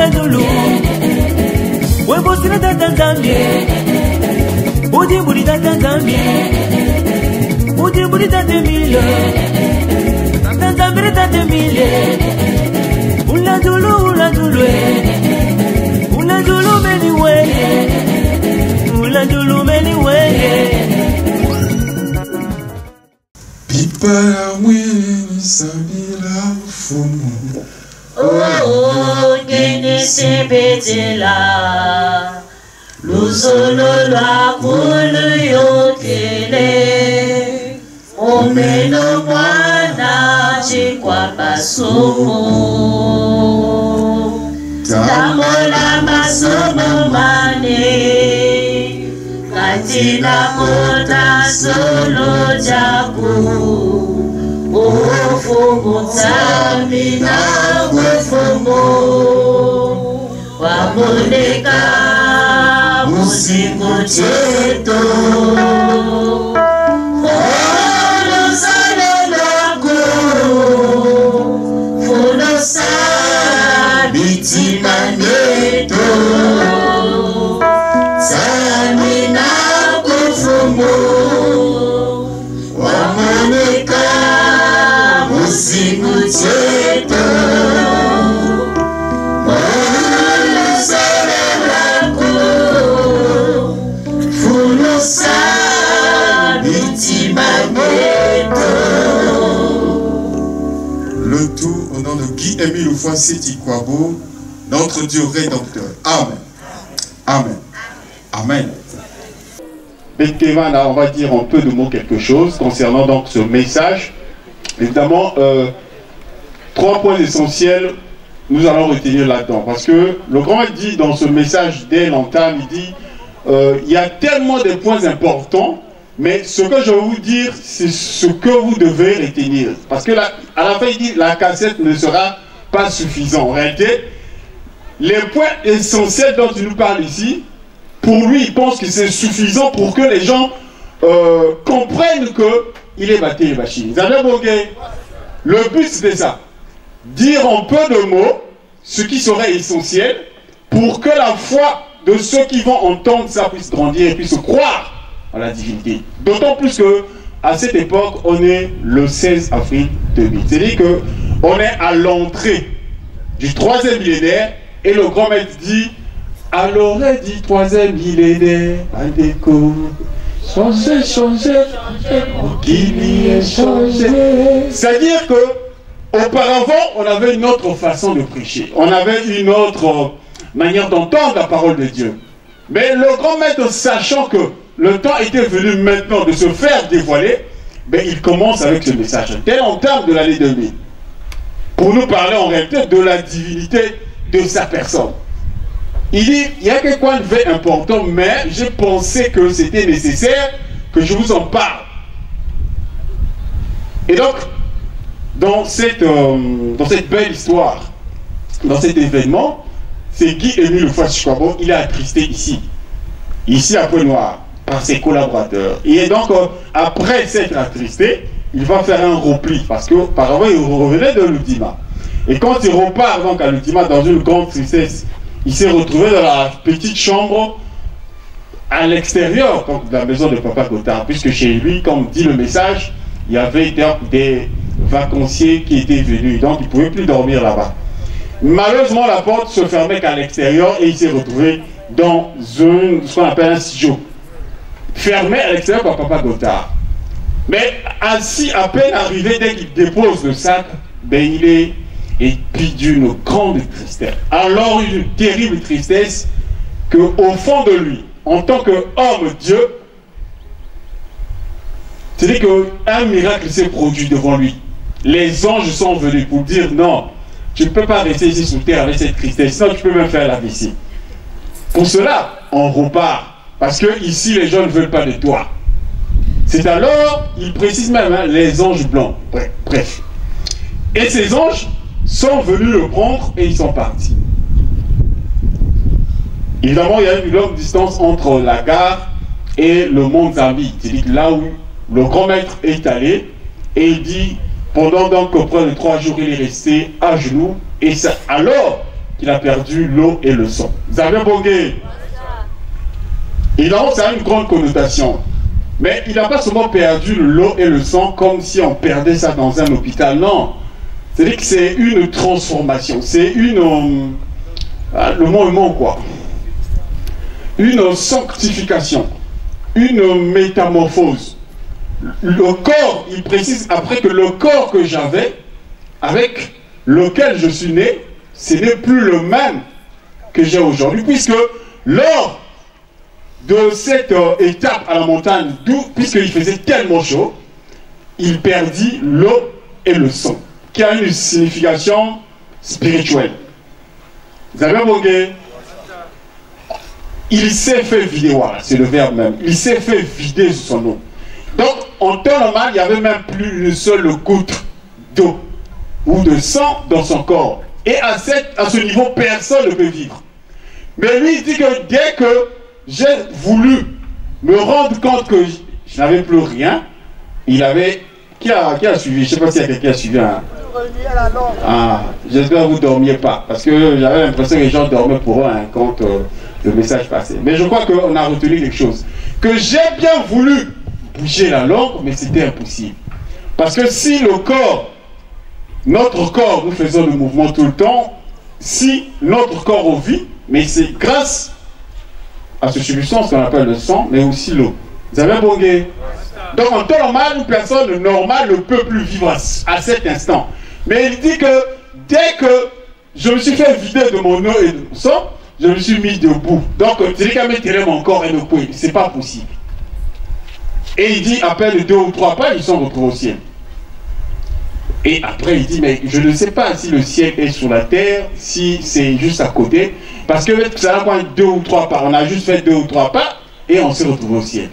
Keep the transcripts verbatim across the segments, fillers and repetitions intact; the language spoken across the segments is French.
ula dulu Webo sila tata zambi Udi budi tata zambi Udi budi tata mile Tata zambi tata mile Ula dulu ula dulu Ula dulu many way Ula dulu many way Pipa ya mwini sabila fumu Oh, ngene sebetela Luzolo lwa kulu yokele Omeno mwana chikwa masomo Tamola masomo mane Katina kota solo jaku Ufumu tamina ufumu Wamoneka musiku cheto Funo saloloku Funo sabiti maneto Tamina ufumu Wamoneka musiku cheto Funo saloloku Funo sabiti maneto. Le tout au nom de Guy-Émile Oufouassi-Tikwabo, notre Dieu rédempteur. Amen. Amen. Amen. Bekevana, on va dire un peu de mots quelque chose concernant donc ce message. Évidemment, euh, trois points essentiels, nous allons retenir là-dedans. Parce que le grand dit dans ce message dès l'entame, il dit, euh, il y a tellement de points importants, mais ce que je vais vous dire, c'est ce que vous devez retenir. Parce que là, à la fin, il dit, la cassette ne sera pas suffisante. En réalité, les points essentiels dont il nous parle ici, pour lui, il pense que c'est suffisant pour que les gens euh, comprennent qu'il est battu les machines. Vous avez bogué. Le but, c'était ça. Dire en peu de mots ce qui serait essentiel pour que la foi de ceux qui vont entendre ça puisse grandir et puisse croire à la divinité. D'autant plus que à cette époque, on est le seize avril deux mille. C'est-à-dire qu'on est à l'entrée du troisième millénaire et le grand maître dit à l'oreille du troisième millénaire, à déco, changer, changer, pour qu'il y ait changé. C'est-à-dire que auparavant, on avait une autre façon de prêcher. On avait une autre manière d'entendre la parole de Dieu. Mais le grand maître, sachant que le temps était venu maintenant de se faire dévoiler, ben, il commence avec ce message. Dès l'entame de l'année deux mille. Pour nous parler en réalité de la divinité de sa personne. Il dit, il y a quelque chose de important, mais j'ai pensé que c'était nécessaire que je vous en parle. Et donc, dans cette, euh, dans cette belle histoire, dans cet événement, c'est Guy-Émile Oufouassi-Tikwabo, il est attristé ici, ici à Pointe-Noire, par ses collaborateurs. Et donc, euh, après s'être attristé, il va faire un repli, parce qu'auparavant, il revenait de l'Ultima. Et quand il repart donc à l'Ultima dans une grande tristesse, il s'est retrouvé dans la petite chambre à l'extérieur de la maison de Papa Gothard, puisque chez lui, comme dit le message, il y avait des, des vacanciers qui étaient venus, donc il ne pouvait plus dormir là-bas. Malheureusement, la porte se fermait qu'à l'extérieur et il s'est retrouvé dans une, ce qu'on appelle un studio, fermé à l'extérieur par Papa Gothard. Mais ainsi, à peine arrivé, dès qu'il dépose le sac, ben, il est et puis d'une grande tristesse. Alors une terrible tristesse qu'au fond de lui, en tant qu'homme Dieu, c'est-à-dire qu'un miracle s'est produit devant lui. Les anges sont venus pour dire non, tu ne peux pas rester ici sous terre avec cette tristesse, sinon tu peux même faire la vessie. Pour cela, on repart, parce que ici les gens ne veulent pas de toi. C'est alors, il précise même, hein, les anges blancs. Bref, bref. Et ces anges sont venus le prendre et ils sont partis. Évidemment, il y a une longue distance entre la gare et le mont Zambi, c'est-à-dire là où le grand maître est allé, et il dit, pendant donc près de trois jours, il est resté à genoux, et ça, alors, qu'il a perdu l'eau et le sang. Vous avez bongué. Évidemment, ça a une grande connotation. Mais il n'a pas seulement perdu l'eau et le sang comme si on perdait ça dans un hôpital. Non. C'est-à-dire que c'est une transformation. C'est une... Euh, le mot est mot, quoi. Une sanctification. Une métamorphose. Le corps, il précise après que le corps que j'avais, avec lequel je suis né, ce n'est plus le même que j'ai aujourd'hui, puisque lors de cette euh, étape à la montagne, puisqu'il faisait tellement chaud, il perdit l'eau et le sang, qui a une signification spirituelle. Vous avez remarqué? Il s'est fait vider, voilà, c'est le verbe même, il s'est fait vider son eau. Donc, en temps normal, il n'y avait même plus une seule goutte d'eau ou de sang dans son corps. Et à, cette, à ce niveau, personne ne peut vivre. Mais lui, il dit que dès que j'ai voulu me rendre compte que je n'avais plus rien, il avait... Qui a, qui a suivi? Je ne sais pas s'il y a quelqu'un qui a suivi. Hein? Ah, j'espère que vous ne dormiez pas. Parce que j'avais l'impression que les gens dormaient pour eux hein, quand euh, le message passait. Mais je crois qu'on a retenu quelque chose. Que j'ai bien voulu bouger la langue, mais c'était impossible. Parce que si le corps, notre corps, nous faisons le mouvement tout le temps, si notre corps vit, mais c'est grâce à ce substance qu'on appelle le sang, mais aussi l'eau. Vous avez bongué? Donc en temps normal, une personne normale ne peut plus vivre à, à cet instant. Mais il dit que dès que je me suis fait vider de mon eau et de mon sang, je me suis mis debout. Donc c'est qu'à mettre mon corps et le couille. C'est pas possible. Et il dit, après les deux ou trois pas, ils sont retrouvés au ciel. Et après, il dit, mais je ne sais pas si le ciel est sur la terre, si c'est juste à côté. Parce que ça a quoi, deux ou trois pas. On a juste fait deux ou trois pas et on s'est retrouvé au ciel.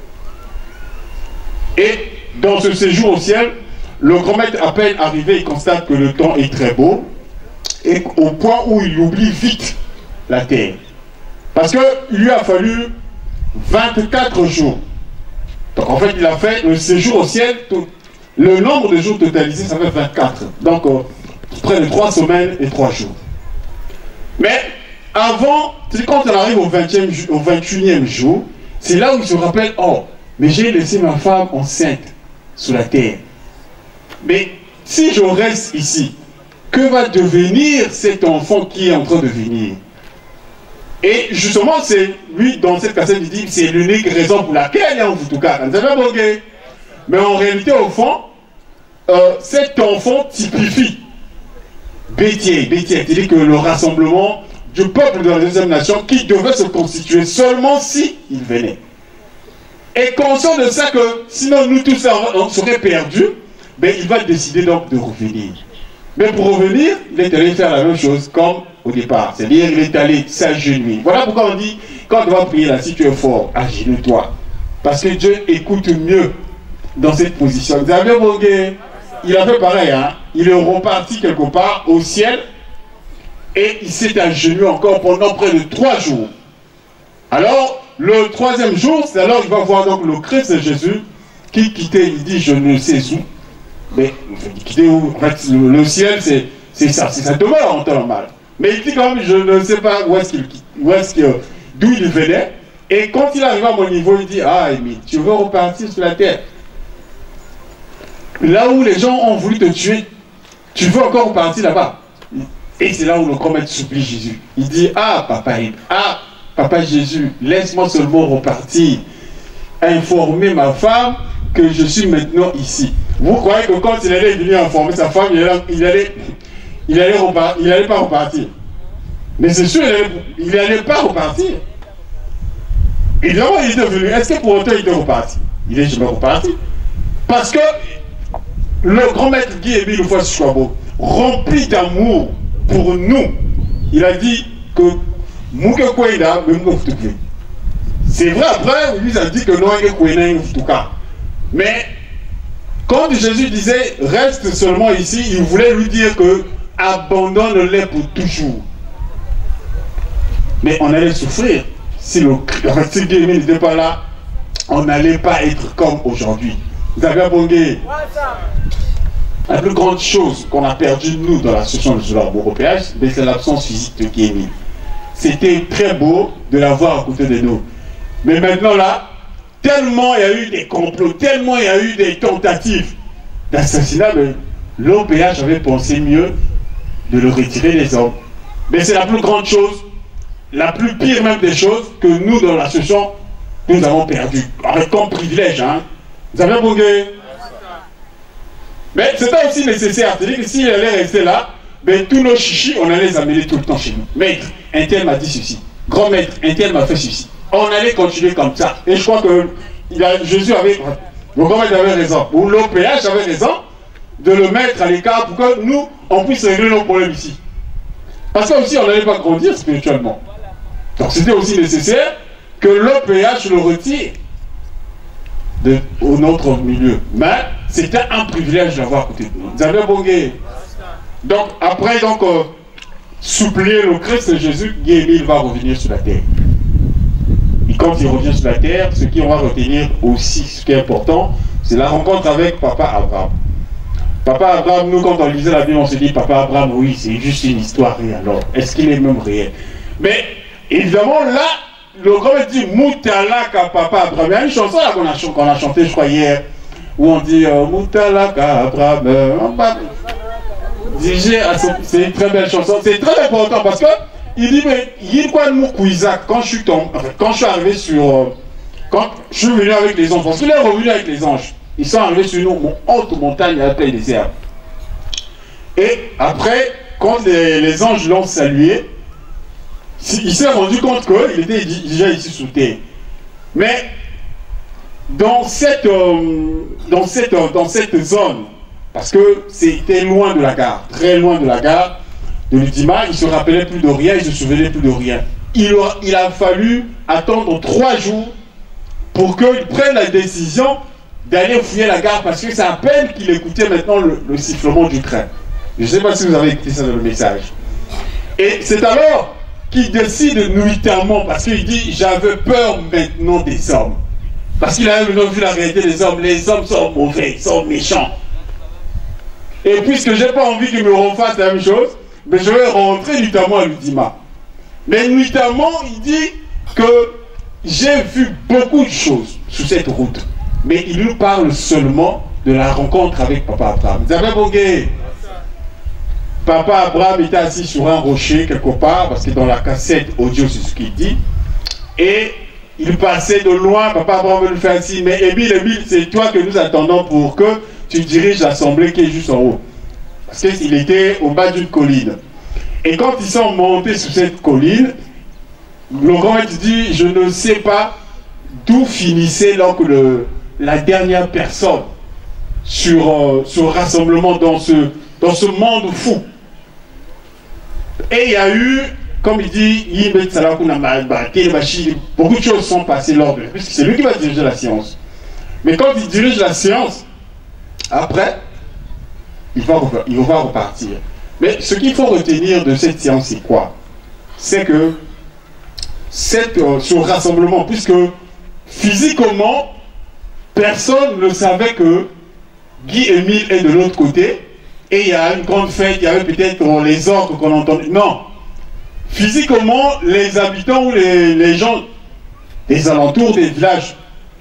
Et dans ce séjour au ciel, le grand maître, à peine arrivé, il constate que le temps est très beau. Et au point où il oublie vite la terre. Parce qu'il lui a fallu vingt-quatre jours. Donc en fait, il a fait le séjour au ciel, tout, le nombre de jours totalisés, ça fait vingt-quatre. Donc euh, près de trois semaines et trois jours. Mais avant, quand on arrive au, vingtième, au vingt-et-unième jour, c'est là où il se rappelle, oh, mais j'ai laissé ma femme enceinte sous la terre. Mais si je reste ici, que va devenir cet enfant qui est en train de venir? Et justement, c'est lui, dans cette cassette, il dit c'est l'unique raison pour laquelle il est en Vutuka. Mais en réalité, au fond, euh, cet enfant typifie Bétier. Bétier, c'est-à-dire que le rassemblement du peuple de la deuxième nation qui devait se constituer seulement si il venait. Et conscient de ça que sinon nous tous on serait perdus, ben, il va décider donc de revenir. Mais pour revenir, il est allé faire la même chose comme au départ. C'est-à-dire il est allé s'agenouiller. Voilà pourquoi on dit, quand on va prier là, si tu es fort, agenouille-toi. Parce que Dieu écoute mieux dans cette position. Vous avez vogué, il a fait pareil, hein? Il est reparti quelque part au ciel et il s'est agenouillé encore pendant près de trois jours. Alors, le troisième jour, c'est alors qu'il va voir donc le Christ Jésus qui quittait, il dit, je ne sais où. Mais quitter où? En fait, le, le ciel, c'est ça, c'est sa demeure en temps normal. Mais il dit quand même, je ne sais pas où est-ce qu'il, où est-ce que, d'où il venait. Et quand il arrive à mon niveau, il dit, ah, Émile, tu veux repartir sur la terre. Là où les gens ont voulu te tuer, tu veux encore repartir là-bas. Et c'est là où le grand maître supplie Jésus. Il dit, ah, papa, ah, papa Jésus, laisse-moi seulement repartir, informer ma femme que je suis maintenant ici. Vous croyez que quand il allait venir informer sa femme, il allait, il allait, il allait, repartir, il allait pas repartir. Mais c'est sûr, il n'allait pas repartir. Évidemment, il est devenu. Est-ce que pour autant il est reparti? Il n'est jamais reparti. Parce que le grand maître Guy Émile Houphouët-Chouabo, rempli d'amour pour nous, il a dit que c'est vrai, après, lui a dit que non, il tout cas. Mais quand Jésus disait reste seulement ici, il voulait lui dire que abandonne-les pour toujours. Mais on allait souffrir. Si le Christ n'était pas là, on n'allait pas être comme aujourd'hui. Vous avez abondé. La plus grande chose qu'on a perdue, nous, dans l'association de Zoulabo au P H, c'est l'absence physique de Guy Émile. C'était très beau de l'avoir à côté de nous. Mais maintenant, là, tellement il y a eu des complots, tellement il y a eu des tentatives d'assassinat, l'O P H avait pensé mieux de le retirer des hommes. Mais c'est la plus grande chose, la plus pire même des choses que nous, dans l'association, nous avons perdu. Avec comme privilège, hein. Vous avez bougé. Mais c'est pas aussi nécessaire. C'est-à-dire que s'il allait rester là, ben, tous nos chichis, on allait les amener tout le temps chez nous. Maître, un tel m'a dit ceci. Grand maître, un tel m'a fait ceci. On allait continuer comme ça. Et je crois que il a, Jésus avait, le grand maître avait raison, ou l'O P H avait raison, de le mettre à l'écart pour que nous, on puisse régler nos problèmes ici. Parce que aussi, on n'allait pas grandir spirituellement. Donc c'était aussi nécessaire que l'O P H le retire de notre milieu. Mais c'était un privilège d'avoir à côté de nous. Vous avez bongué. Donc après, donc, euh, supplier le Christ Jésus, Guy Émile va revenir sur la terre. Et quand il revient sur la terre, ce qu'on va retenir aussi, ce qui est important, c'est la rencontre avec Papa Abraham. Papa Abraham, nous, quand on lisait la Bible, on se dit, Papa Abraham, oui, c'est juste une histoire, et alors, est-ce qu'il est même réel? Mais, évidemment, là, le grand dit, Moutalaka, Papa Abraham. Il y a une chanson là qu'on a, qu'on a chantée, je crois, hier, où on dit, euh, Moutalaka, Abraham. C'est une très belle chanson, c'est très important, parce que, il dit, mais, il dit quoi, quand je suis tombé, enfin, quand je suis arrivé sur, quand je suis venu avec les anges, parce qu'il est revenu avec les anges. Ils sont arrivés sur une haute montagne à la pleine désert. Et après, quand les, les anges l'ont salué, il s'est rendu compte qu'il était déjà ici sous terre. Mais dans cette, euh, dans cette, euh, dans cette zone, parce que c'était loin de la gare, très loin de la gare de l'Udima, il ne se rappelait plus de rien, il ne se souvenait plus de rien. Il a, il a fallu attendre trois jours pour qu'il prenne la décision d'aller fouiller la gare, parce que c'est à peine qu'il écoutait maintenant le, le sifflement du train. Je ne sais pas si vous avez écouté ça dans le message. Et c'est alors qu'il décide nuitamment, parce qu'il dit, j'avais peur maintenant des hommes. Parce qu'il a maintenant vu la réalité des hommes. Les hommes sont mauvais, sont méchants. Et puisque je n'ai pas envie qu'il me refasse la même chose, mais je vais rentrer nuitamment à l'Udima. Mais nuitamment, il dit que j'ai vu beaucoup de choses sur cette route. Mais il nous parle seulement de la rencontre avec Papa Abraham. Vous avez bogué? Papa Abraham était assis sur un rocher quelque part, parce que dans la cassette audio, c'est ce qu'il dit. Et il passait de loin, Papa Abraham le fait ainsi, mais Émile, Émile, c'est toi que nous attendons pour que tu diriges l'assemblée qui est juste en haut. Parce qu'il était au bas d'une colline. Et quand ils sont montés sur cette colline, le grand maître dit, je ne sais pas d'où finissait donc le... la dernière personne sur, euh, sur le rassemblement dans ce, dans ce monde fou. Et il y a eu, comme il dit, beaucoup de choses sont passées lors de... Puisque c'est lui qui va diriger la science. Mais quand il dirige la science, après, il va, il va repartir. Mais ce qu'il faut retenir de cette séance, c'est quoi? C'est que cette, euh, ce rassemblement, puisque physiquement, personne ne savait que Guy Émile est de l'autre côté, et il y a une grande fête, il y avait peut-être les orques qu'on entendait. Non. Physiquement, les habitants ou les, les gens des alentours des villages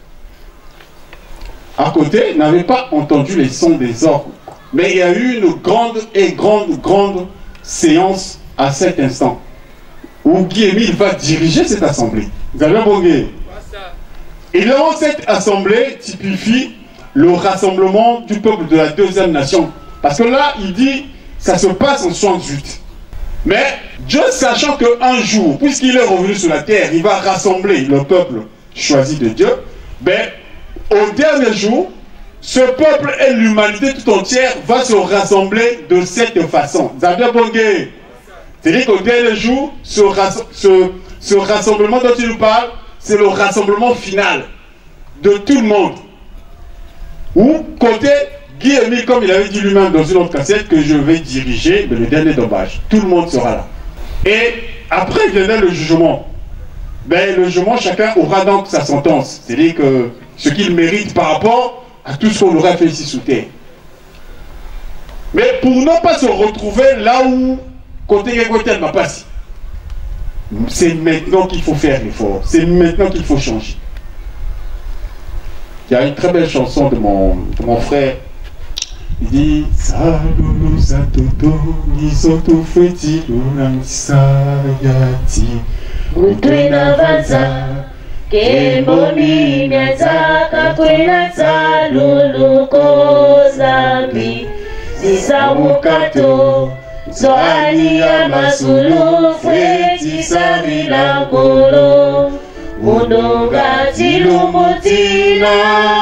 à côté n'avaient pas entendu les sons des orques. Mais il y a eu une grande et grande, grande séance à cet instant, où Guy Émile va diriger cette assemblée. Vous avez bogué. Et dans cette assemblée typifie le rassemblement du peuple de la deuxième nation. Parce que là, il dit, ça se passe en soixante-dix-huit. Mais Dieu, sachant qu'un jour, puisqu'il est revenu sur la terre, il va rassembler le peuple choisi de Dieu, ben, au dernier jour, ce peuple et l'humanité tout entière va se rassembler de cette façon. Vous avez bongué. C'est-à-dire qu'au dernier jour, ce, rass ce, ce rassemblement dont il nous parle, c'est le rassemblement final de tout le monde. Ou côté Guy Émile, comme il avait dit lui-même dans une autre cassette, que je vais diriger le dernier dommage. Tout le monde sera là. Et après viendra le jugement. Ben, le jugement, chacun aura donc sa sentence. C'est-à-dire que ce qu'il mérite par rapport à tout ce qu'on aurait fait ici sous terre. Mais pour ne pas se retrouver là où côté Gégotel m'a passé, c'est maintenant qu'il faut faire l'effort. C'est maintenant qu'il faut changer. Il y a une très belle chanson de mon, de mon frère. Il dit Salulu Satoto Nisoto Feti Lunansayati Utwina Vaza Kembomi Miazaka Kwena Salulu Kozambi Sisamukato Zoani ya Masulu Feti Sabila Kolo Munonga Tilumutina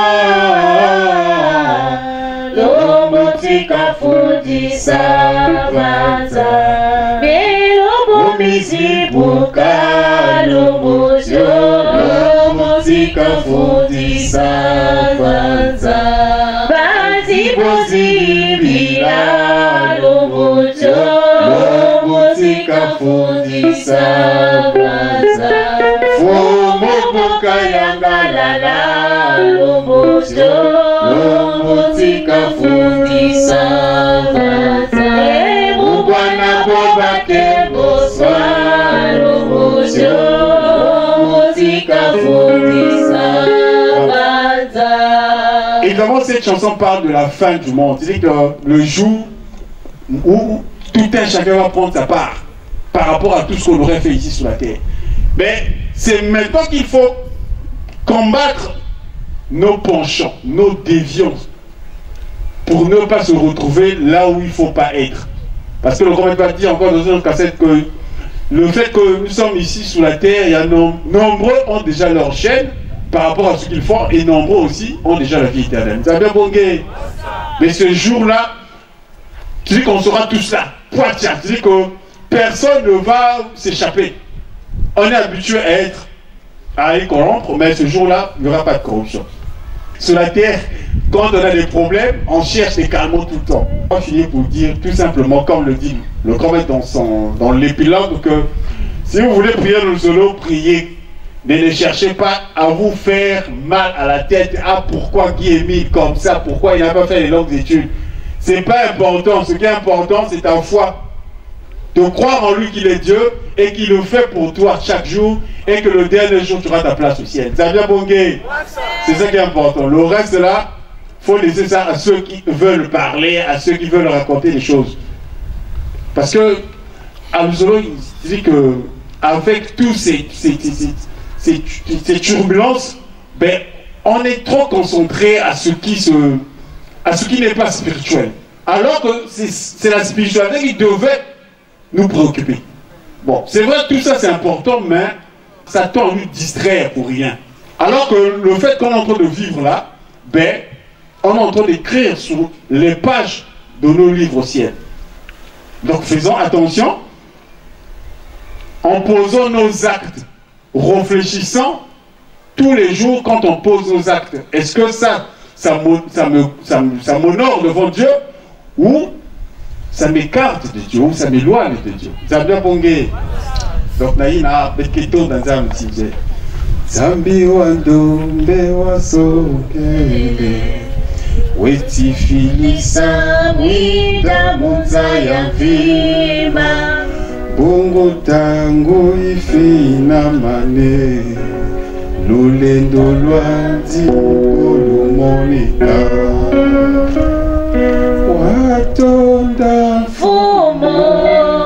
Lomotika Fundisa Vaza Melobo Mizibuka Lomozyo Lomotika Fundisa Vaza Bazi Bozi Bila Lomozyo Lomotika Fundisa Vaza Fumoboka Yangalala Lomozyo Lomotika Fundisa Vaza Mubwana Boba Kemboswa Lomozyo Lomotika Fundisa Vaza. Évidemment, cette chanson parle de la fin du monde. C'est-à-dire que le jour où tout un chacun va prendre sa part par rapport à tout ce qu'on aurait fait ici sur la terre. Mais c'est maintenant qu'il faut combattre nos penchants, nos déviances, pour ne pas se retrouver là où il ne faut pas être. Parce que le Coran va dire encore dans une autre cassette que le fait que nous sommes ici sur la terre, il y a nom, nombreux ont déjà leur chaîne par rapport à ce qu'ils font, et nombreux aussi ont déjà la vie éternelle. Vous avez bien bongué. Mais ce jour-là, tu dis qu'on sera tous là. Poitia, tu dis que personne ne va s'échapper. On est habitué à être, à y corrompre, mais ce jour-là, il n'y aura pas de corruption. Sur la terre, quand on a des problèmes, on cherche des calmants tout le temps. On va finir pour dire tout simplement, comme le dit le Coran dans, son, dans l'épilogue, que si vous voulez prier le solo, priez. Mais ne cherchez pas à vous faire mal à la tête. Ah, pourquoi Guy est mis comme ça? Pourquoi il n'a pas fait les longues études? C'est pas important. Ce qui est important, c'est ta foi. De croire en lui qu'il est Dieu et qu'il le fait pour toi chaque jour, et que le dernier jour tu auras ta place au ciel. Ça vient bonguer. C'est ça qui est important. Le reste là, il faut laisser ça à ceux qui veulent parler, à ceux qui veulent raconter les choses. Parce que Absolo, il dit que avec tous ces, ces, ces, ces, ces, ces turbulences, ben, on est trop concentré à ce qui se, à ce qui n'est pas spirituel. Alors que c'est la spiritualité qui devait nous préoccuper. Bon, c'est vrai que tout ça c'est important, mais ça tend à nous distraire pour rien. Alors que le fait qu'on est en train de vivre là, ben, on est en train d'écrire sur les pages de nos livres au ciel. Donc faisons attention, en posant nos actes, réfléchissant tous les jours quand on pose nos actes. Est-ce que ça, ça m'honore ça me, ça me, ça devant Dieu, ou ça m'écarte de Dieu, ou ça m'éloigne de Dieu? Ça bien pongé. Donc naïna betketo dans un petit Zambi wandombe wasokele weti filisa mwida munza ya vima bongo tango ifina mane lulendo lwanzi olumoneka watonda Fumo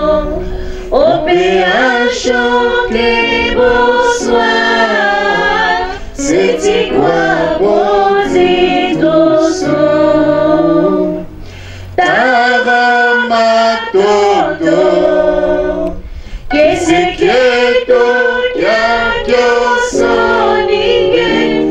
Opéa choqué bonsoir C'est quoi bosi doso Tarama toto Que se quieto ya yo soningue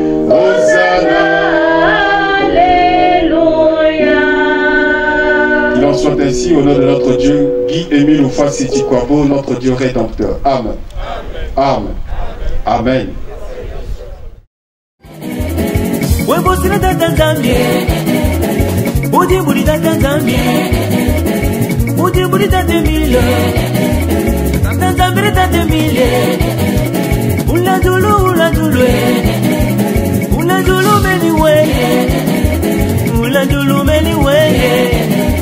Hosanna Alléluia. Il en soit ainsi au nom de notre Dieu, Guy Émile Oufouasséti Kouabo, notre Dieu rédempteur. Amen. Amen. Amen. Webosina tatanzambie Udiburi tatanzambie Udiburi tatemile Tatanzambire tatemile Uladulu uladulwe Uladulu meniweye Uladulu meniweye